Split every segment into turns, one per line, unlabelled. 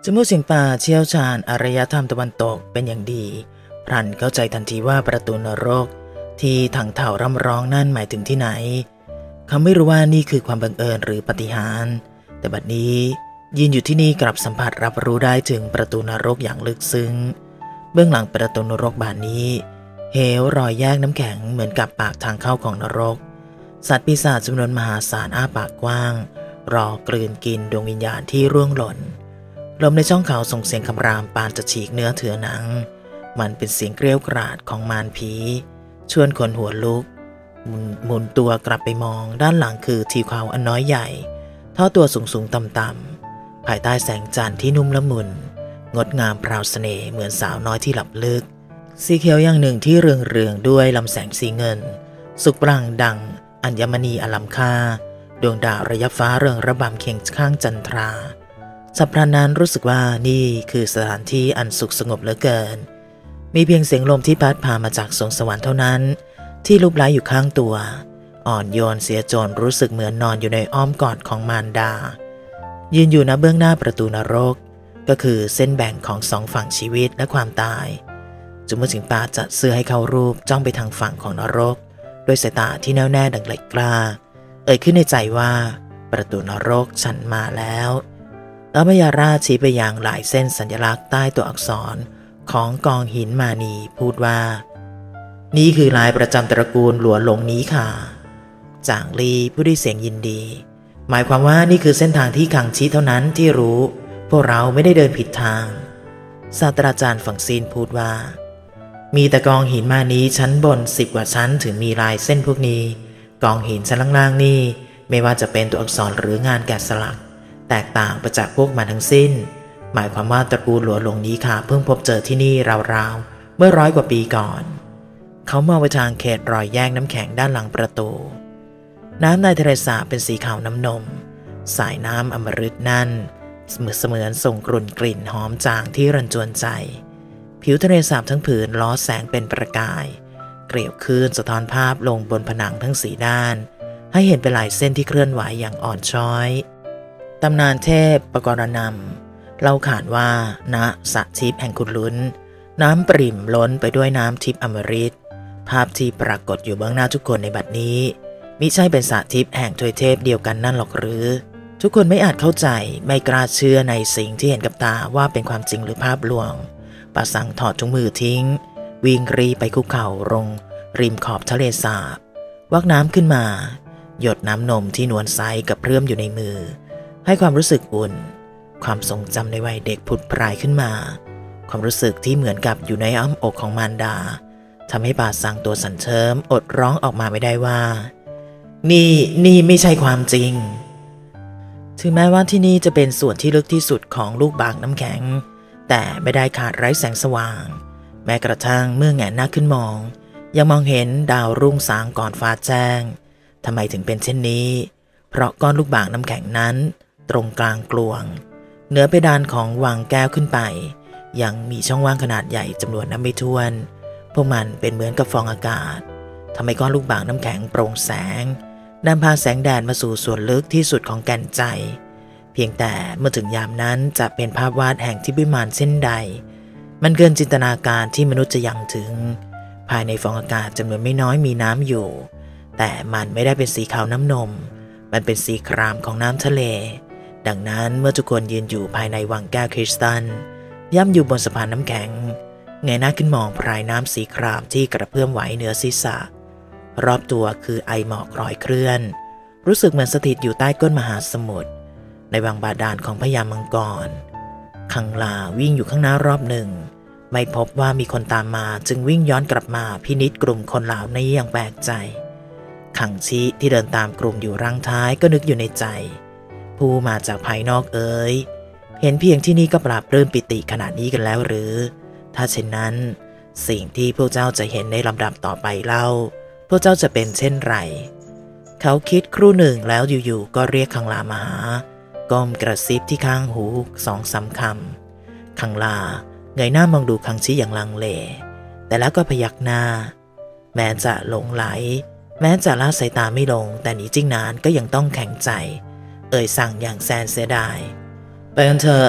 จมูกเสียงป่าเชี่ยวชาญอารยธรรมตะวันตกเป็นอย่างดีพลันเข้าใจทันทีว่าประตูนรกที่ถังเถ่าร่ำร้องนั่นหมายถึงที่ไหนเขาไม่รู้ว่านี่คือความบังเอิญหรือปาฏิหาริย์แต่บัดนี้ยืนอยู่ที่นี่กลับสัมผัสรับรู้ได้ถึงประตูนรกอย่างลึกซึ้งเบื้องหลังประตูนรกบานนี้เหวรอยแยกน้ำแข็งเหมือนกับปากทางเข้าของนรกสัตว์ปีศาจจำนวนมหาศาลอ้าปากกว้างรอกลืนกินดวงวิญญาณที่ร่วงหล่นลมในช่องเขาส่งเสียงคำรามปานจะฉีกเนื้อเถื่อหนังมันเป็นเสียงเกรี้ยวกราดของมารผีชวนคนหัวลุกหมุนตัวกลับไปมองด้านหลังคือทิวเขาอันน้อยใหญ่ท่อตัวสูงต่ำๆภายใต้แสงจันทร์ที่นุ่มละมุนงดงามพราวเสน่ห์เหมือนสาวน้อยที่หลับลึกสีเขียวอย่างหนึ่งที่เรืองด้วยลำแสงสีเงินสุกปรังดังอัญมณีอลัมค่าดวงดาวระยับฟ้าเรืองระบำเคียงข้างจันทราสัปดาห์นั้นรู้สึกว่านี่คือสถานที่อันสุขสงบเหลือเกินมีเพียงเสียงลมที่พัดพามาจากสวงสวรรค์เท่านั้นที่ลุกไล้อยู่ข้างตัวอ่อนโยนเสียจนรู้สึกเหมือนนอนอยู่ในอ้อมกอดของมารดายืนอยู่ณเบื้องหน้าประตูนรกก็คือเส้นแบ่งของสองฝั่งชีวิตและความตายจุมสิงปาจัดเสื้อให้เขารูปจ้องไปทางฝั่งของนรกด้วยสายตาที่แน่วแน่ดังเหล็กกล้าเอ่ยขึ้นในใจว่าประตูนรกฉันมาแล้วแล้วพญาราชชี้ไปยังหลายเส้นสัญลักษณ์ใต้ตัวอักษรของกองหินมานีพูดว่านี่คือลายประจำตระกูลหลัวหลงนี้ค่ะจางลีผู้ได้เสียงยินดีหมายความว่านี่คือเส้นทางที่คังชี้เท่านั้นที่รู้พวกเราไม่ได้เดินผิดทางศาสตราจารย์ฝั่งซีนพูดว่ามีแต่กองหินมานี้ชั้นบน10 กว่าชั้นถึงมีลายเส้นพวกนี้กองหินชั้นล่างๆนี่ไม่ว่าจะเป็นตัวอักษรหรืองานแกะสลักแตกต่างไปจากพวกมันทั้งสิ้นหมายความว่าตระกูลหลัวหลงนี้ค่ะเพิ่งพบเจอที่นี่ราวๆเมื่อ100 กว่าปีก่อนเขามองไปทางเขตรอยแยกน้ำแข็งด้านหลังประตูน้ำในทะเลสาบเป็นสีขาวน้ำนมสายน้ำอมฤตนั่นเสมือนส่งกลิ่นหอมจางที่รันจวนใจผิวทะเลสาบทั้งผืนล้อแสงเป็นประกายเกลียวคลื่นสะท้อนภาพลงบนผนังทั้ง4 ด้านให้เห็นเป็นลายเส้นที่เคลื่อนไหวอย่างอ่อนช้อยตำนานเทพปกรณำเล่าขานว่าณสระทิพย์แห่งขุนลุ้นน้ำปริ่มล้นไปด้วยน้ำทิพย์อมฤตภาพที่ปรากฏอยู่เบื้องหน้าทุกคนในบัดนี้มิใช่เป็นสระทิพย์แห่งทวยเทพเดียวกันนั่นหรอกหรือทุกคนไม่อาจเข้าใจไม่กล้าเชื่อในสิ่งที่เห็นกับตาว่าเป็นความจริงหรือภาพลวงป่าสังถอดถุงมือทิ้งวิ่งรีไปคุกเข่าลงริมขอบทะเลสาบวักน้ำขึ้นมาหยดน้ำนมที่นวลใสกับเพื่อมอยู่ในมือให้ความรู้สึกอุ่นความทรงจำในวัยเด็กผุดพรายขึ้นมาความรู้สึกที่เหมือนกับอยู่ในอ้อมอกของมารดาทำให้ป่าสังตัวสั่นเทิมอดร้องออกมาไม่ได้ว่านี่ไม่ใช่ความจริงถึงแม้ว่าที่นี่จะเป็นส่วนที่ลึกที่สุดของลูกบางน้ำแข็งแต่ไม่ได้ขาดไร้แสงสว่างแม้กระทั่งเมื่อแงนหน้าขึ้นมองยังมองเห็นดาวรุ่งสางก่อนฟ้าแจ้งทำไมถึงเป็นเช่นนี้เพราะก้อนลูกบางน้ำแข็งนั้นตรงกลางกลวงเหนือเพดานของวางแก้วขึ้นไปยังมีช่องว่างขนาดใหญ่จำนวนนับไม่ถ้วนพวกมันเป็นเหมือนกับฟองอากาศทำให้ก้อนลูกบางน้ำแข็งโปร่งแสงนำพาแสงแดดมาสู่ส่วนลึกที่สุดของแก่นใจเพียงแต่เมื่อถึงยามนั้นจะเป็นภาพวาดแห่งทิพย์วิมานเช่นใดมันเกินจินตนาการที่มนุษย์จะยังถึงภายในฟองอากาศจำนวนไม่น้อยมีน้ำอยู่แต่มันไม่ได้เป็นสีขาวน้ำนมมันเป็นสีครามของน้ำทะเลดังนั้นเมื่อทุกคนยืนอยู่ภายในวังแก้วคริสตัลย่ำอยู่บนสะพานน้ำแข็งเงยหน้าขึ้นมองพรายน้ำสีครามที่กระเพื่อมไหวเหนือศีรษะรอบตัวคือไอหมอกลอยเคลื่อนรู้สึกเหมือนสถิตอยู่ใต้ก้นมหาสมุทรในวังบาดาลของพญามังกรคังลาวิ่งอยู่ข้างหน้ารอบหนึ่งไม่พบว่ามีคนตามมาจึงวิ่งย้อนกลับมาพินิจกลุ่มคนเหล่านี้อย่างแปลกใจขังชิที่เดินตามกลุ่มอยู่รังท้ายก็นึกอยู่ในใจผู้มาจากภายนอกเอ๋ยเห็นเพียงที่นี่ก็ปราบปลื้มปิติขนาดนี้กันแล้วหรือถ้าเช่นนั้นสิ่งที่พวกเจ้าจะเห็นในลำดับต่อไปเล่าพวกเจ้าจะเป็นเช่นไรเขาคิดครู่หนึ่งแล้วอยู่ๆก็เรียกคังลามาหาก้มกระซิบที่ข้างหู2-3 คำคังลาเงยหน้ามองดูคังชิอย่างลังเลแต่แล้วก็พยักหน้าแม้จะหลงไหลแม้จะละสายตาไม่ลงแต่หนีจิ้งนานก็ยังต้องแข็งใจเอ่ยสั่งอย่างแสนเสียดายไปกันเถอะ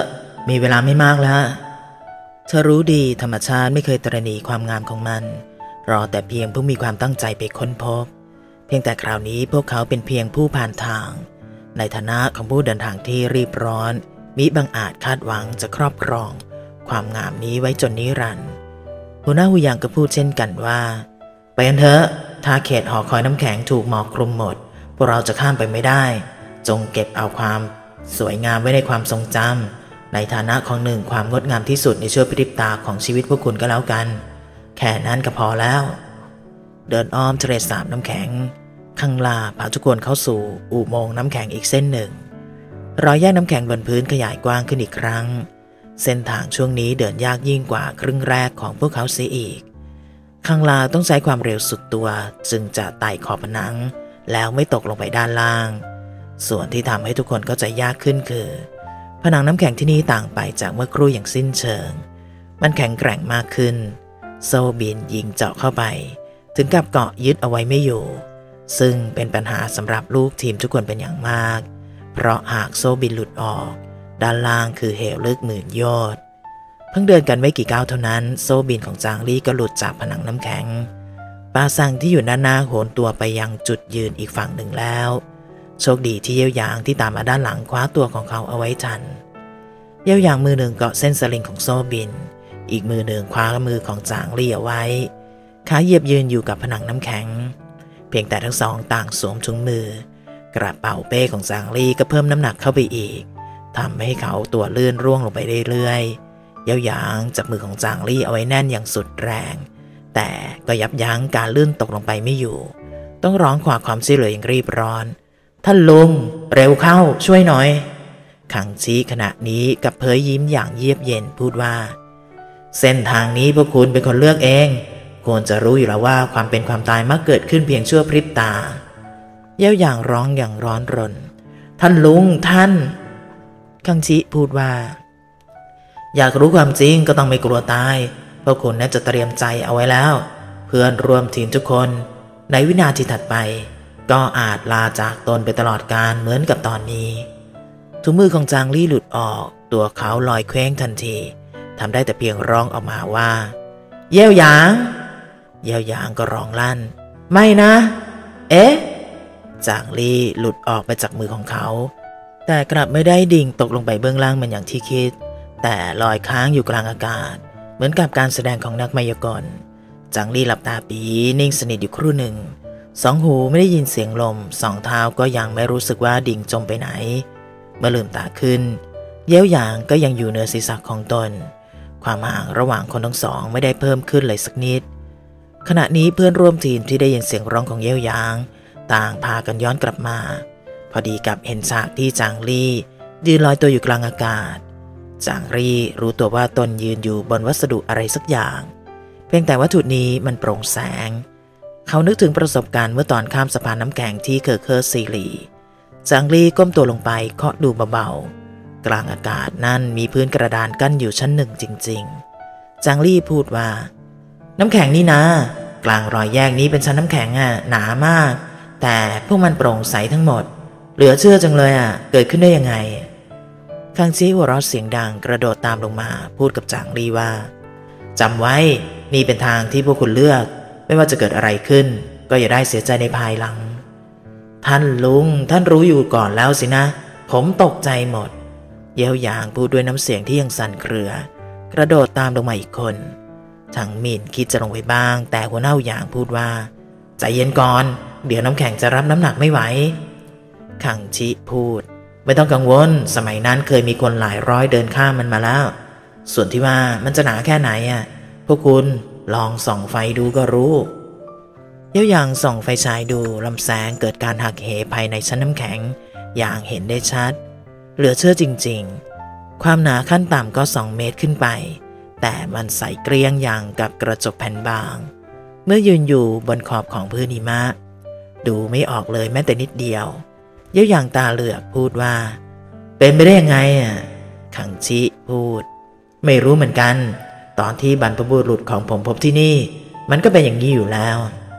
มีเวลาไม่มากแล้วเธอรู้ดีธรรมชาติไม่เคยตระหนี่ความงามของมันรอแต่เพียงผู้มีความตั้งใจไปค้นพบเพียงแต่คราวนี้พวกเขาเป็นเพียงผู้ผ่านทางในฐานะของผู้เดินทางที่รีบร้อนมิบังอาจคาดหวังจะครอบครองความงามนี้ไว้จนนิรันดร์หัวหน้าหูยางก็พูดเช่นกันว่าไปกันเถอะถ้าเขตหอคอยน้ำแข็งถูกหมอกคลุมหมดพวกเราจะข้ามไปไม่ได้จงเก็บเอาความสวยงามไว้ในความทรงจำในฐานะของหนึ่งความงดงามที่สุดในชั่วพริบตาของชีวิตพวกคุณก็แล้วกันแค่นั้นก็พอแล้วเดินอ้อมทะเลสาบน้ำแข็งข้างล่างพาทุกคนเข้าสู่อุโมงค์น้ำแข็งอีกเส้นหนึ่งรอยแยกน้ำแข็งบนพื้นขยายกว้างขึ้นอีกครั้งเส้นทางช่วงนี้เดินยากยิ่งกว่าครึ่งแรกของพวกเขาเสียอีกข้างล่างต้องใช้ความเร็วสุดตัวจึงจะไต่ขอบผนังแล้วไม่ตกลงไปด้านล่างส่วนที่ทำให้ทุกคนเข้าใจยากขึ้นคือผนังน้ำแข็งที่นี่ต่างไปจากเมื่อครู่อย่างสิ้นเชิงมันแข็งแกร่งมากขึ้นโซ่บินยิงเจาะเข้าไปถึงกับเกาะยึดเอาไว้ไม่อยู่ซึ่งเป็นปัญหาสำหรับลูกทีมทุกคนเป็นอย่างมากเพราะหากโซ่บินหลุดออกด้านล่างคือเหวลึกหมื่นโยชน์เพิ่งเดินกันไม่กี่ก้าวเท่านั้นโซ่บินของจางลี่ก็หลุดจากผนังน้ำแข็งปาซังที่อยู่ด้านหน้าโหนตัวไปยังจุดยืนอีกฝั่งหนึ่งแล้วโชคดีที่เย่ยหยางที่ตามมาด้านหลังคว้าตัวของเขาเอาไว้ทันเย่ยหยางมือหนึ่งเกาะเส้นสลิงของโซ่บินอีกมือหนึ่งคว้ามือของจางลี่เอาไว้ขาเหยียบยืนอยู่กับผนังน้ำแข็งเพียงแต่ทั้งสองต่างสวมถุงมือกระเป๋าเป้ของจางลี่ก็เพิ่มน้ำหนักเข้าไปอีกทำให้เขาตัวลื่นร่วงลงไปเรื่อยๆเย่ยหยางจับมือของจางลี่เอาไว้แน่นอย่างสุดแรงแต่ก็ยับยั้งการลื่นตกลงไปไม่อยู่ต้องร้องขอความช่วยเหลืออย่างรีบร้อนท่านลุงเร็วเข้าช่วยหน่อยขังชีขณะนี้กับเผยยิ้มอย่างเยือกเย็นพูดว่าเส้นทางนี้พวกคุณเป็นคนเลือกเองควรจะรู้อยู่แล้วว่าความเป็นความตายมักเกิดขึ้นเพียงชั่วพริบตาเย่ยหยางร้องอย่างร้อนรนท่านลุงท่านขังชีพูดว่าอยากรู้ความจริงก็ต้องไม่กลัวตายพวกคุณน่าจะเตรียมใจเอาไว้แล้วเพื่อนรวมทีมทุกคนในวินาทีถัดไปก็อาจลาจากตนไปตลอดกาลเหมือนกับตอนนี้ถุงมือของจางลี่หลุดออกตัวเขาลอยเคว้งทันทีทำได้แต่เพียงร้องออกมาว่าเย่ยหยางเย่ยหยางก็ร้องลั่นไม่นะเอ๊ะจางลี่หลุดออกไปจากมือของเขาแต่กลับไม่ได้ดิ่งตกลงไปเบื้องล่างเหมือนอย่างที่คิดแต่ลอยค้างอยู่กลางอากาศเหมือนกับการแสดงของนักมายากลจางลี่หลับตาปีนิ่งสนิทอยู่ครู่หนึ่งสองหูไม่ได้ยินเสียงลมสองเท้าก็ยังไม่รู้สึกว่าดิ่งจมไปไหนเมื่อลืมตาขึ้นเย่ยหยางก็ยังอยู่เหนือศีรษะของตนความห่างระหว่างคนทั้งสองไม่ได้เพิ่มขึ้นเลยสักนิดขณะนี้เพื่อนร่วมทีมที่ได้ยินเสียงร้องของเย่ยหยางต่างพากันย้อนกลับมาพอดีกับเห็นฉากที่จางลี่ยืนลอยตัวอยู่กลางอากาศจางลี่รู้ตัวว่าตนยืนอยู่บนวัสดุอะไรสักอย่างเพียงแต่วัตถุนี้มันโปร่งแสงเขานึกถึงประสบการณ์เมื่อตอนข้ามสะพานน้ำแข็งที่เคอร์ซีรีจางลี่ก้มตัวลงไปเคาะดูเบาๆกลางอากาศนั่นมีพื้นกระดานกั้นอยู่ชั้นหนึ่งจริงๆจางลี่พูดว่าน้ำแข็งนี่นะกลางรอยแยกนี้เป็นชั้นน้ำแข็งหนามากแต่พวกมันโปร่งใสทั้งหมดเหลือเชื่อจังเลยเกิดขึ้นได้ยังไงคังชีหัวเราะเสียงดังกระโดดตามลงมาพูดกับจางลี่ว่าจำไว้นี่เป็นทางที่พวกคุณเลือกไม่ว่าจะเกิดอะไรขึ้นก็อย่าได้เสียใจในภายหลังท่านลุงท่านรู้อยู่ก่อนแล้วสินะผมตกใจหมดเย่ยหยางพูดด้วยน้ำเสียงที่ยังสั่นเครือกระโดดตามลงมาอีกคนถังหมิ่นคิดจะลงไปบ้างแต่หัวหน้าหยางพูดว่าใจเย็นก่อนเดี๋ยวน้ำแข็งจะรับน้ำหนักไม่ไหวขังชิพูดไม่ต้องกังวลสมัยนั้นเคยมีคนหลายร้อยเดินข้ามมันมาแล้วส่วนที่ว่ามันจะหนาแค่ไหนพวกคุณลองส่องไฟดูก็รู้เย่ยหยางส่องไฟฉายดูลำแสงเกิดการหักเหภายในชั้นน้ำแข็งอย่างเห็นได้ชัดเหลือเชื่อจริงๆความหนาขั้นต่ำก็2 เมตรขึ้นไปแต่มันใสเกรียงอย่างกับกระจกแผ่นบางเมื่อยืนอยู่บนขอบของพื้นหิมะดูไม่ออกเลยแม้แต่นิดเดียวเย่ยหยางตาเหลือกพูดว่าเป็นไปได้ยังไงขังชิพูดไม่รู้เหมือนกันตอนที่บรรพบุรุษของผมพบที่นี่มันก็เป็นอย่างนี้อยู่แล้ว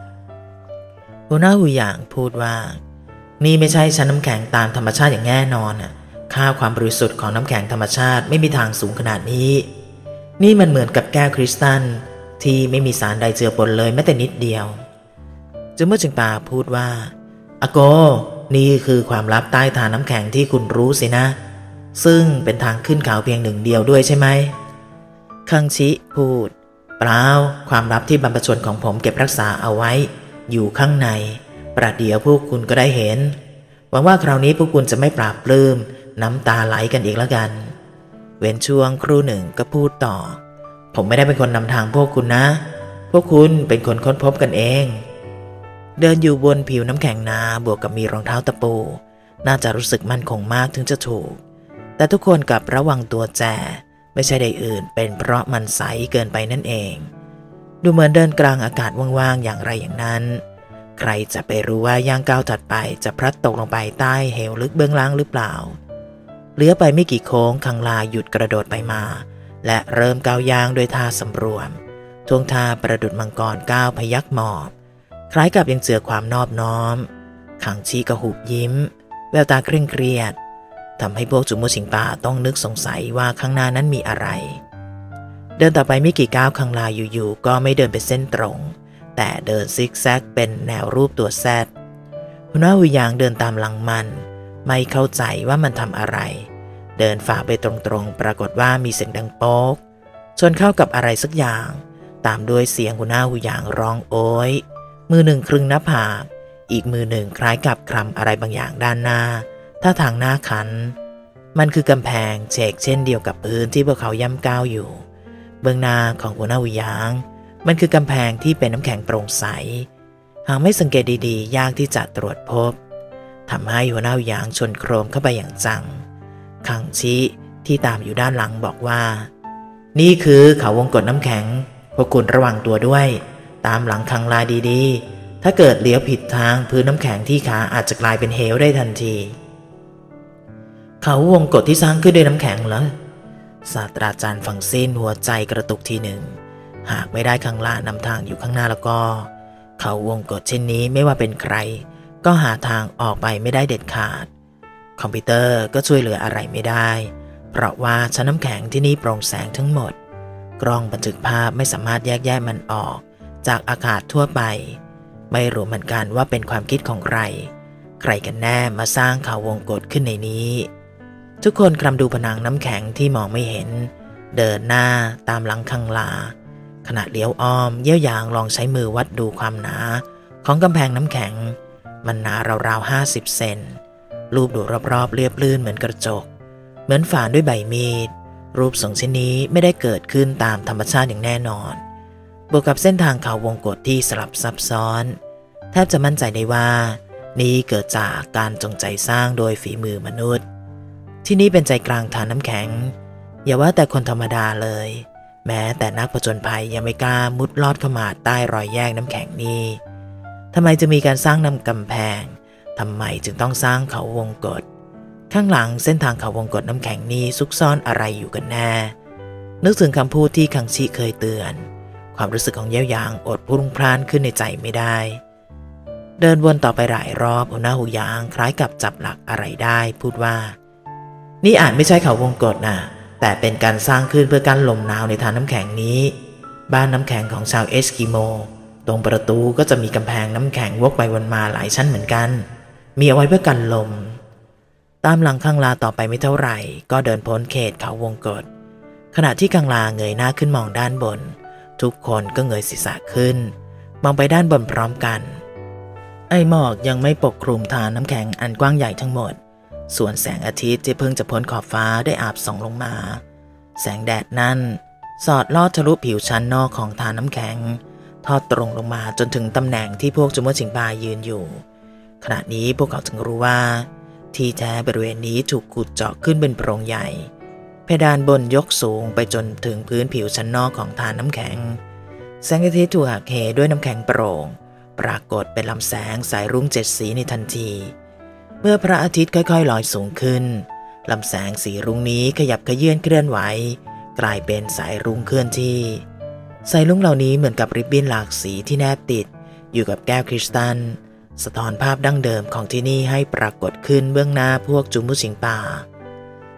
หัวหน้าหูหยางพูดว่านี่ไม่ใช่ชั้นน้ำแข็งตามธรรมชาติอย่างแน่นอนค่าความบริสุทธิ์ของน้ำแข็งธรรมชาติไม่มีทางสูงขนาดนี้นี่มันเหมือนกับแก้วคริสตัลที่ไม่มีสารใดเจือปนเลยแม้แต่นิดเดียวจูโม่จิงปาพูดว่าอาโกนี่คือความลับใต้ฐานน้ำแข็งที่คุณรู้สินะซึ่งเป็นทางขึ้นเขาเพียงหนึ่งเดียวด้วยใช่ไหมคังชิพูดเปล่าความลับที่บรรพชนของผมเก็บรักษาเอาไว้อยู่ข้างในประเดี๋ยวพวกคุณก็ได้เห็นหวังว่าคราวนี้พวกคุณจะไม่ปราบปลื้มน้ำตาไหลกันอีกแล้วกันเว้นช่วงครู่หนึ่งก็พูดต่อผมไม่ได้เป็นคนนำทางพวกคุณนะพวกคุณเป็นคนค้นพบกันเองเดินอยู่บนผิวน้ำแข็งนาบวกกับมีรองเท้าตะปูน่าจะรู้สึกมั่นคงมากถึงจะถูกแต่ทุกคนกลับระวังตัวแจไม่ใช่ใดอื่นเป็นเพราะมันใสเกินไปนั่นเองดูเหมือนเดินกลางอากาศว่างๆอย่างไรอย่างนั้นใครจะไปรู้ว่าย่างก้าวถัดไปจะพลัดตกลงไปใต้เหวลึกเบื้องล่างหรือเปล่าเลี้ยวไปไม่กี่โค้งคังลาหยุดกระโดดไปมาและเริ่มก้าวย่างด้วยท่าสำรวมท่วงท่าประดุจมังกรก้าวพยักหมอบคล้ายกับยังเจือความนอบน้อมขังชีก็หุบยิ้มแววตาเคร่งเครียดทำให้พวกจูโม่ชิงปาต้องนึกสงสัยว่าข้างหน้านั้นมีอะไรเดินต่อไปไม่กี่ก้าวคังลาอยู่ๆก็ไม่เดินเป็นเส้นตรงแต่เดินซิกแซกเป็นแนวรูปตัวแซดหัวหน้าหุยยางเดินตามหลังมันไม่เข้าใจว่ามันทำอะไรเดินฝ่าไปตรงๆปรากฏว่ามีเสียงดังโป๊กชนเข้ากับอะไรสักอย่างตามด้วยเสียงหัวหน้าหุยยางร้องโอ๊ยมือหนึ่งครึงหน้าผากอีกมือหนึ่งคล้ายกับคลำอะไรบางอย่างด้านหน้าท่าทางหน้าขันมันคือกำแพงเฉกเช่นเดียวกับพื้นที่พวกเขาย่ำก้าวอยู่เบื้องหน้าของหัวหน้าหุยยางมันคือกำแพงที่เป็นน้ำแข็งโปร่งใสหากไม่สังเกตดีๆยากที่จะตรวจพบทำให้หัวหน้าหุยยางชนโครมเข้าไปอย่างจังคังชิที่ตามอยู่ด้านหลังบอกว่านี่คือเขาวงกฏน้ำแข็งพวกคุณระวังตัวด้วยตามหลังคังลาดีๆถ้าเกิดเลี้ยวผิดทางพื้นน้ำแข็งที่ขาอาจจะกลายเป็นเหวได้ทันทีเขาวงกฏที่สร้างขึ้นด้วยน้ำแข็งเหรอศาสตราจารย์ฟังสิ้นหัวใจกระตุกทีหนึ่งหากไม่ได้คังลานำทางอยู่ข้างหน้าแล้วก็เขาวงกฏเช่นนี้ไม่ว่าเป็นใครก็หาทางออกไปไม่ได้เด็ดขาดคอมพิวเตอร์ก็ช่วยเหลืออะไรไม่ได้เพราะว่าชั้นน้ำแข็งที่นี่โปร่งแสงทั้งหมดกล้องบันทึกภาพไม่สามารถแยกแยะมันออกจากอากาศทั่วไปไม่รู้เหมือนกันว่าเป็นความคิดของใครกันแน่มาสร้างเขาวงกฏขึ้นในนี้ทุกคนคลำดูผนังน้ำแข็งที่มองไม่เห็นเดินหน้าตามหลังคังลาขณะเลี้ยวอ้อมเยี่ยวยางลองใช้มือวัดดูความหนาของกำแพงน้ำแข็งมันหนาราวๆ50 เซนรูปดูรอบๆเรียบลื่นเหมือนกระจกเหมือนฝานด้วยใบมีดรูปทรงเช่นนี้ไม่ได้เกิดขึ้นตามธรรมชาติอย่างแน่นอนบวกกับเส้นทางเขาวงกฏที่สลับซับซ้อนแทบจะมั่นใจได้ว่านี่เกิดจากการจงใจสร้างโดยฝีมือมนุษย์ที่นี่เป็นใจกลางฐานน้ำแข็งอย่าว่าแต่คนธรรมดาเลยแม้แต่นักผจญภัยยังไม่กล้ามุดลอดเข้ามาใต้รอยแยกน้ำแข็งนี้ทำไมจะมีการสร้างนำกำแพงทำไมจึงต้องสร้างเขาวงกฏข้างหลังเส้นทางเขาวงกฏน้ำแข็งนี้ซุกซ่อนอะไรอยู่กันแน่นึกถึงคำพูดที่คังชิเคยเตือนความรู้สึกของเยี่ยวยางอดพุ่งพล่านขึ้นในใจไม่ได้เดินวนต่อไปหลายรอบหัวหน้าหุยยางคล้ายกับจับหลักอะไรได้พูดว่านี่อาจไม่ใช่เขาวงกฏนะแต่เป็นการสร้างขึ้นเพื่อกั้นลมหนาวในฐานน้ำแข็งนี้บ้านน้ำแข็งของชาวเอสกิโมตรงประตูก็จะมีกำแพงน้ำแข็งวกไปวนมาหลายชั้นเหมือนกันมีเอาไว้เพื่อกันลมตามหลังคังลาต่อไปไม่เท่าไหร่ก็เดินพ้นเขตเขาวงกฏขณะที่คังลาเงยหน้าขึ้นมองด้านบนทุกคนก็เงยศีรษะขึ้นมองไปด้านบนพร้อมกันไอหมอกยังไม่ปกคลุมฐานน้ำแข็งอันกว้างใหญ่ทั้งหมดส่วนแสงอาทิตย์ที่เพิ่งจะพ้นขอบฟ้าได้อาบส่องลงมาแสงแดดนั้นสอดลอดทะลุผิวชั้นนอกของฐานน้ำแข็งทอดตรงลงมาจนถึงตำแหน่งที่พวกจูโม่ชิงปายืนอยู่ขณะนี้พวกเขาจึงรู้ว่าที่แท้บริเวณนี้ถูกขุดเจาะขึ้นเป็นโพรงใหญ่เพดานบนยกสูงไปจนถึงพื้นผิวชั้นนอกของฐานน้ำแข็งแสงอาทิตย์ถูกหักเหด้วยน้ำแข็งโปร่งปรากฏเป็นลำแสงสายรุ้ง7 สีในทันทีเมื่อพระอาทิตย์ค่อยๆลอยสูงขึ้นลำแสงสีรุ้งนี้ขยับขยื่นเคลื่อนไหวกลายเป็นสายรุ้งเคลื่อนที่สายรุ้งเหล่านี้เหมือนกับริบบิ้นหลากสีที่แนบติดอยู่กับแก้วคริสตัลสะท้อนภาพดั้งเดิมของที่นี่ให้ปรากฏขึ้นเบื้องหน้าพวกจูโม่ชิงปา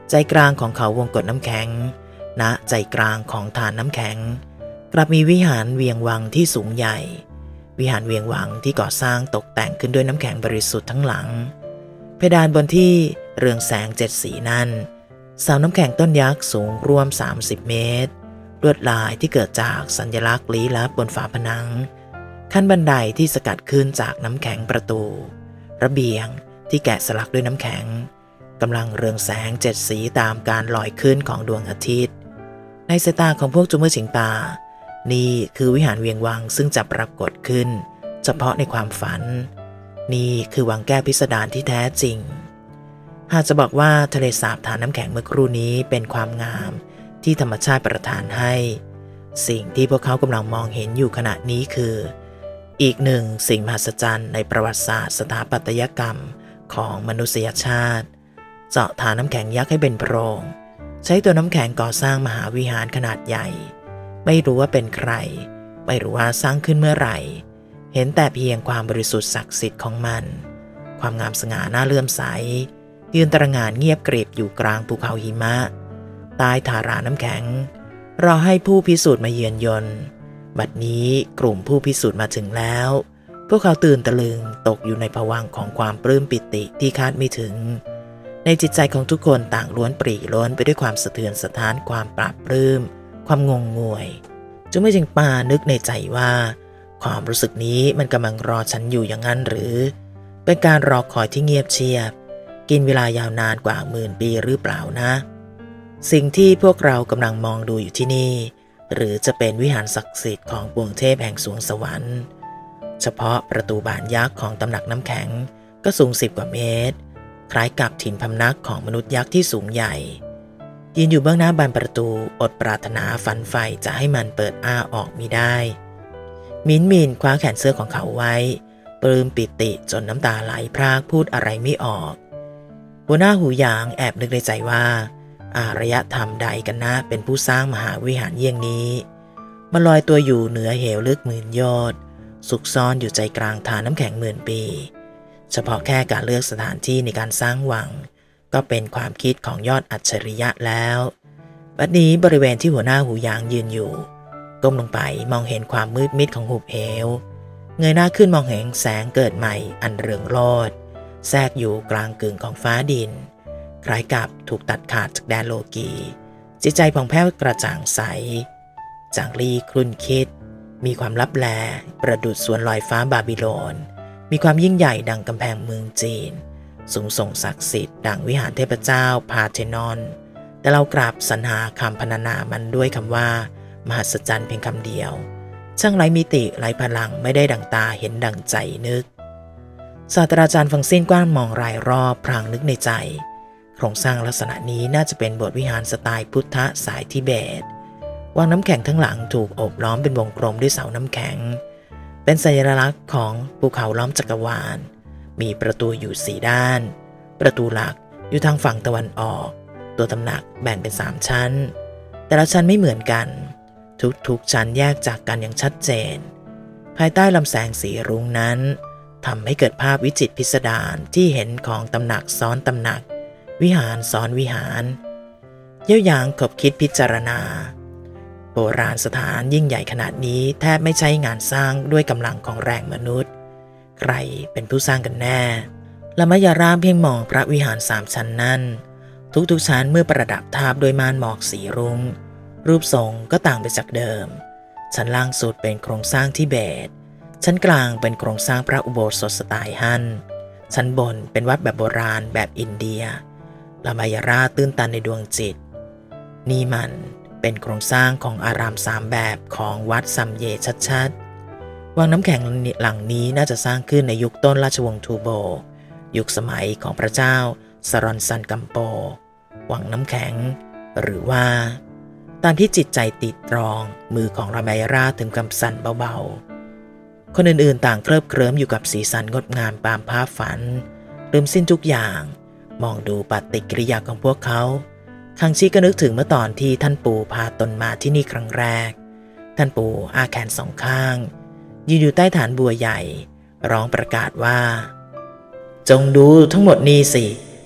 ใจกลางของเขาวงกฏน้ำแข็งณใจกลางของฐานน้ำแข็งกลับมีวิหารเวียงวังที่สูงใหญ่วิหารเวียงวังที่ก่อสร้างตกแต่งขึ้นด้วยน้ำแข็งบริสุทธิ์ทั้งหลังเพดานบนที่เรืองแสง7 สีนั้นเสาน้ำแข็งต้นยักษ์สูงรวม30 เมตรลวดลายที่เกิดจากสัญลักษณ์ลี้ลับบนฝาผนังขั้นบันไดที่สกัดขึ้นจากน้ำแข็งประตูระเบียงที่แกะสลักด้วยน้ำแข็งกำลังเรืองแสง7 สีตามการลอยขึ้นของดวงอาทิตย์ในสายตาของพวกจุมือฉิงตานี่คือวิหารเวียงวังซึ่งจะปรากฏขึ้นเฉพาะในความฝันนี่คือวังแก้วพิสดารที่แท้จริงหากจะบอกว่าทะเลสาบฐานน้ำแข็งเมื่อครู่นี้เป็นความงามที่ธรรมชาติประทานให้สิ่งที่พวกเขากำลังมองเห็นอยู่ขณะนี้คืออีกหนึ่งสิ่งมหัศจรรย์ในประวัติศาสตร์สถาปัตยกรรมของมนุษยชาติเจาะฐานน้ำแข็งยักษ์ให้เป็นโพรงใช้ตัวน้ำแข็งก่อสร้างมหาวิหารขนาดใหญ่ไม่รู้ว่าเป็นใครไม่รู้ว่าสร้างขึ้นเมื่อไหร่เห็นแต่เพียงความบริสุทธิ์ศักดิ์สิทธิ์ของมันความงามสง่าน่าเลื่อมใสยืนตระหง่านเงียบกริบอยู่กลางภูเขาหิมะใต้ฐาราน้ำแข็งรอให้ผู้พิสูจน์มาเยือนยนต์บัดนี้กลุ่มผู้พิสูจน์มาถึงแล้วพวกเขาตื่นตะลึงตกอยู่ในภวังค์ของความปลื้มปิติที่คาดไม่ถึงในจิตใจของทุกคนต่างล้วนปรีล้นไปด้วยความสะเทือนสะท้านความปราบปลื้มความงงงวยจึงไม่จึงปานึกในใจว่าความรู้สึกนี้มันกำลังรอฉันอยู่อย่างนั้นหรือเป็นการรอคอยที่เงียบเชียบกินเวลายาวนานกว่า10,000 ปีหรือเปล่านะสิ่งที่พวกเรากำลังมองดูอยู่ที่นี่หรือจะเป็นวิหารศักดิ์สิทธิ์ของปวงเทพแห่งสวงสวรรค์เฉพาะประตูบานยักษ์ของตำหนักน้ำแข็งก็สูง10 กว่าเมตรคล้ายกับถิ่นพำนักของมนุษย์ยักษ์ที่สูงใหญ่ยืนอยู่เบื้องหน้าบานประตูอดปรารถนาฝันใฝ่จะให้มันเปิดอ้าออกมิได้มินคว้าแขนเสื้อของเขาไว้ปลื้มปิติจนน้ำตาไหลพรากพูดอะไรไม่ออกหัวหน้าหูหยางแอบนึกในใจว่าอารยธรรมใดกันนะเป็นผู้สร้างมหาวิหารเยี่ยงนี้มันลอยตัวอยู่เหนือเหวลึก10,000 ยอดซุกซ่อนอยู่ใจกลางฐานน้ำแข็ง10,000 ปีเฉพาะแค่การเลือกสถานที่ในการสร้างวังก็เป็นความคิดของยอดอัจฉริยะแล้วบัดนี้บริเวณที่หัวหน้าหูหยางยืนอยู่ก้มลงไปมองเห็นความมืดมิดของหุบเหวเงยหน้าขึ้นมองเห็นแสงเกิดใหม่อันเรืองโรจน์แทรกอยู่กลางกึ่งของฟ้าดินคล้ายกับถูกตัดขาดจากแดนโลกีจิตใจผ่องแผ้วกระจ่างใสจางลี่ครุ่นคิดมีความลับแลประดุจสวนลอยฟ้าบาบิโลนมีความยิ่งใหญ่ดังกำแพงเมืองจีนสูงส่งศักดิ์สิทธิ์ดังวิหารเทพเจ้าพาเทนอนแต่เรากราบสรรหาคำพรรณนามันด้วยคำว่ามหัศจรรย์เพียงคำเดียวช่างไร้มิติไร้พลังไม่ได้ดังตาเห็นดังใจนึกศาสตราจารย์ฟังสิ้นกว้านมองรายรอบพลางนึกในใจโครงสร้างลักษณะนี้น่าจะเป็นโบสถ์วิหารสไตล์พุทธสายทิเบตวังน้ำแข็งทั้งหลังถูกโอบล้อมเป็นวงกลมด้วยเสาน้ำแข็งเป็นสัญลักษณ์ของภูเขาล้อมจักรวาลมีประตูอยู่4 ด้านประตูหลักอยู่ทางฝั่งตะวันออกตัวตำหนักแบ่งเป็น3 ชั้นแต่ละชั้นไม่เหมือนกันทุกชั้นแยกจากกันอย่างชัดเจนภายใต้ลำแสงสีรุ้งนั้นทำให้เกิดภาพวิจิตรพิสดารที่เห็นของตำหนักซ้อนตำหนักวิหารซ้อนวิหารเย่าหยางขบคิดพิจารณาโบราณสถานยิ่งใหญ่ขนาดนี้แทบไม่ใช่งานสร้างด้วยกำลังของแรงมนุษย์ใครเป็นผู้สร้างกันแน่ละมะยารามเพียงมองพระวิหาร3 ชั้นนั้นทุกชั้นเมื่อประดับทาบด้วยม่านหมอกสีรุ้งรูปทรงก็ต่างไปจากเดิมชั้นล่างสุดเป็นโครงสร้างทิเบตชั้นกลางเป็นโครงสร้างพระอุโบสถสไตล์ฮั่นชั้นบนเป็นวัดแบบโบราณแบบอินเดียละมายาราตื้นตันในดวงจิตนี่มันเป็นโครงสร้างของอาราม3 แบบของวัดซัมเยชัดๆวังน้ำแข็งหลังนี้น่าจะสร้างขึ้นในยุคต้นราชวงศ์ทูโบยุคสมัยของพระเจ้าสรอนซันกัมโปวังน้ำแข็งหรือว่าตามที่จิตใจติดตรองมือของละมายาราถึงกำสั่นเบาๆคนอื่นๆต่างเคลิบเคลิ้มอยู่กับสีสันงดงามตามภาพฝันลืมสิ้นทุกอย่างมองดูปฏิกิริยาของพวกเขาคังชีก็นึกถึงเมื่อตอนที่ท่านปู่พาตนมาที่นี่ครั้งแรกท่านปู่อาแขน2 ข้างยืนอยู่ใต้ฐานบัวใหญ่ร้องประกาศว่าจงดูทั้งหมดนี้สิ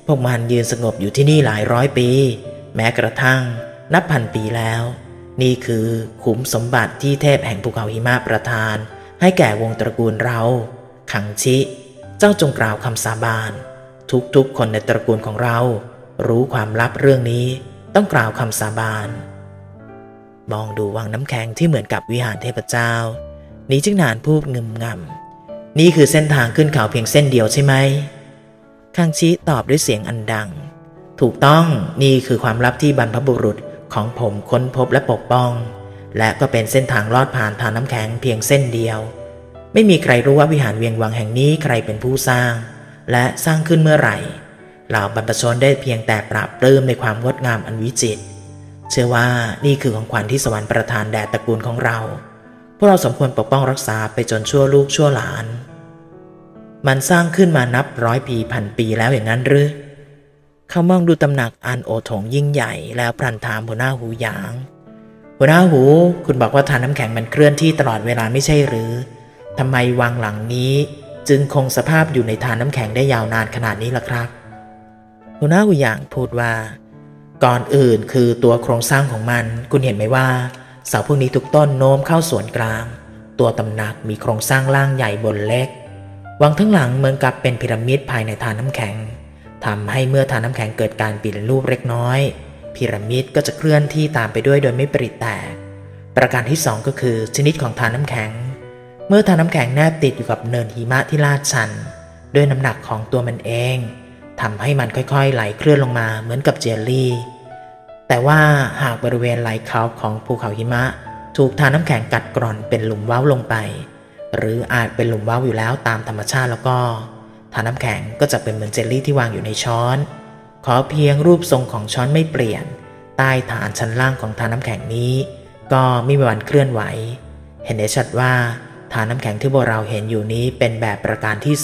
พวกมันยืนสงบอยู่ที่นี่หลายร้อยปีแม้กระทั่งนับพันปีแล้วนี่คือขุมสมบัติที่เทพแห่งภูเขาหิมะประทานให้แก่วงตระกูลเราขังชิเจ้าจงกล่าวคำสาบานทุกคนในตระกูลของเรารู้ความลับเรื่องนี้ต้องกล่าวคำสาบานมองดูวังน้ำแข็งที่เหมือนกับวิหารเทพเจ้านี้จึงนานพูดงึมงำนี่คือเส้นทางขึ้นเขาเพียงเส้นเดียวใช่ไหมคังชิตอบด้วยเสียงอันดังถูกต้องนี่คือความลับที่บรรพบุรุษของผมค้นพบและปกป้องและก็เป็นเส้นทางลอดผ่านทางน้ำแข็งเพียงเส้นเดียวไม่มีใครรู้ว่าวิหารเวียงวังแห่งนี้ใครเป็นผู้สร้างและสร้างขึ้นเมื่อไหร่เหล่าบรรพชนได้เพียงแต่ปราบปลื้มในความงดงามอันวิจิตรเชื่อว่านี่คือของขวัญที่สวรรค์ประทานแด่ตระกูลของเราพวกเราสมควรปกป้องรักษาไปจนชั่วลูกชั่วหลานมันสร้างขึ้นมานับร้อยปีพันปีแล้วอย่างนั้นหรือเขามองดูตำหนักอันโอโถงยิ่งใหญ่แล้วพลันถามหัวหน้าหูหยางหัวหน้าหูคุณบอกว่าทานน้ำแข็งมันเคลื่อนที่ตลอดเวลาไม่ใช่หรือทำไมวังหลังนี้จึงคงสภาพอยู่ในทานน้ำแข็งได้ยาวนานขนาดนี้ล่ะครับหัวหน้าหูหยางพูดว่าก่อนอื่นคือตัวโครงสร้างของมันคุณเห็นไหมว่าเสาพวกนี้ทุกต้นโน้มเข้าส่วนกลางตัวตำหนักมีโครงสร้างล่างใหญ่บนเล็กวังทั้งหลังเหมือนกับเป็นพีระมิดภายในทานน้ำแข็งทำให้เมื่อทานน้ำแข็งเกิดการเปลี่ยนรูปเล็กน้อยพีระมิดก็จะเคลื่อนที่ตามไปด้วยโดยไม่ปริแตกประการที่2ก็คือชนิดของทานน้ำแข็งเมื่อทานน้ำแข็งแนบติดอยู่กับเนินหิมะที่ลาดชันด้วยน้ำหนักของตัวมันเองทำให้มันค่อยๆไหลเคลื่อนลงมาเหมือนกับเจลลี่แต่ว่าหากบริเวณไหล่เขาของภูเขาหิมะถูกทานน้ำแข็งกัดกร่อนเป็นหลุมเว้าลงไปหรืออาจเป็นหลุมเว้าอยู่แล้วตามธรรมชาติแล้วก็ทานน้ำแข็งก็จะเป็นเหมือนเจลลี่ที่วางอยู่ในช้อนขอเพียงรูปทรงของช้อนไม่เปลี่ยนใต้ฐานชั้นล่างของทานน้ำแข็งนี้ก็ไม่มีวันเคลื่อนไหวเห็นได้ชัดว่าทานน้ำแข็งที่พวกเราเห็นอยู่นี้เป็นแบบประการที่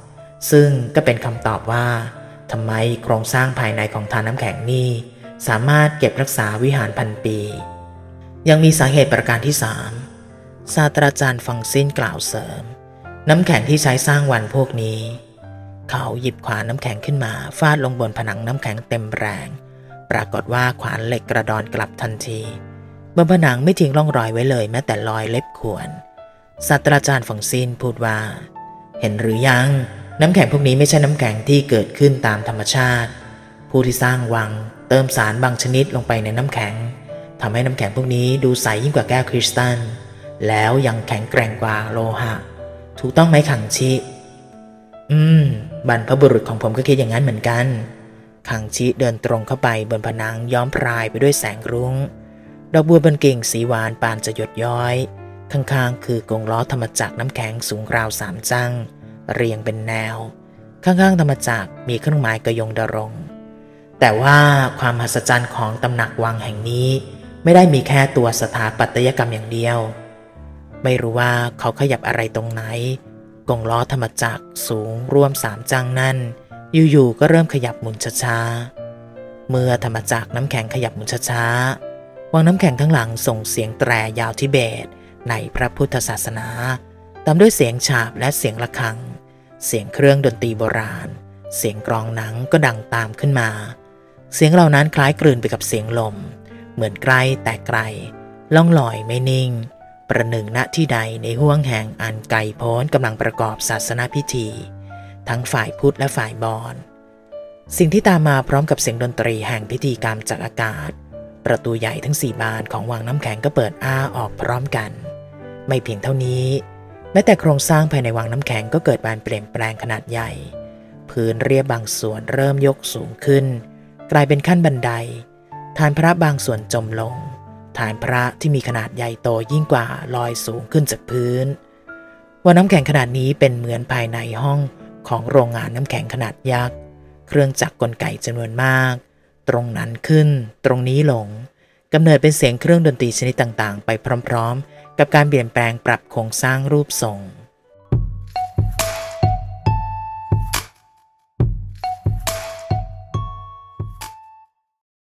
2ซึ่งก็เป็นคำตอบว่าทำไมโครงสร้างภายในของทานน้ำแข็งนี้สามารถเก็บรักษาวิหารพันปียังมีสาเหตุประการที่3ศาสตราจารย์ฟังซินกล่าวเสริมน้ำแข็งที่ใช้สร้างวันพวกนี้เขาหยิบขวานน้ำแข็งขึ้นมาฟาดลงบนผนังน้ำแข็งเต็มแรงปรากฏว่าขวานเหล็กกระดอนกลับทันทีบนผนังไม่ทิ้งร่องรอยไว้เลยแม้แต่รอยเล็บข่วนศาสตราจารย์ฟังซินพูดว่าเห็นหรือยังน้ำแข็งพวกนี้ไม่ใช่น้ำแข็งที่เกิดขึ้นตามธรรมชาติผู้ที่สร้างวังเติมสารบางชนิดลงไปในน้ำแข็งทำให้น้ำแข็งพวกนี้ดูใสยิ่งกว่าแก้วคริสตัลแล้วยังแข็งแกร่งกว่าโลหะถูกต้องไหมขังชิบรรพบุรุษของผมก็คิดอย่างนั้นเหมือนกันขังชิเดินตรงเข้าไปบนผนังย้อมพรายไปด้วยแสงรุ้งดอกบัวบนกิ่งสีหวานปานจะหยดย้อยข้างๆคือกงล้อธรรมจักรน้ำแข็งสูงราว3 จั่งเรียงเป็นแนวข้างๆธรรมจักรมีเครื่องหมายกระยงดรง แต่ว่าความมหัศจรรย์ของตำหนักวังแห่งนี้ไม่ได้มีแค่ตัวสถาปัตยกรรมอย่างเดียวไม่รู้ว่าเขาขยับอะไรตรงไหนกงล้อธรรมจักรสูงร่วม3 จังนั่นอยู่ๆก็เริ่มขยับหมุนช้าๆเมื่อธรรมจักรน้ำแข็งขยับหมุนช้าๆวังน้ำแข็งทั้งหลังส่งเสียงแตรยาวทิเบตในพระพุทธศาสนาตามด้วยเสียงฉาบและเสียงระฆังเสียงเครื่องดนตรีโบราณเสียงกลองหนังก็ดังตามขึ้นมาเสียงเหล่านั้นคล้ายกลืนไปกับเสียงลมเหมือนใกล้แต่ไกลล่องลอยไม่นิ่งประหนึ่งณที่ใดในห้วงแห่งอันไกลโพ้นกำลังประกอบศาสนพิธีทั้งฝ่ายพุทธและฝ่ายบอญสิ่งที่ตามมาพร้อมกับเสียงดนตรีแห่งพิธีกรรมจากอากาศประตูใหญ่ทั้ง4 บานของวังน้ำแข็งก็เปิดอ้าออกพร้อมกันไม่เพียงเท่านี้แม้แต่โครงสร้างภายในวังน้ำแข็งก็เกิดการเปลี่ยนแปลงขนาดใหญ่พื้นเรียบบางส่วนเริ่มยกสูงขึ้นกลายเป็นขั้นบันไดฐานพระบางส่วนจมลงฐานพระที่มีขนาดใหญ่โตยิ่งกว่าลอยสูงขึ้นจากพื้นวังน้ำแข็งขนาดนี้เป็นเหมือนภายในห้องของโรงงานน้ำแข็งขนาดยักษ์เครื่องจักรกลไกจำนวนมากตรงนั้นขึ้นตรงนี้ลงกำเนิดเป็นเสียงเครื่องดนตรีชนิดต่างๆไปพร้อมๆกับการเปลี่ยนแปลงปรับโครงสร้างรูปทรง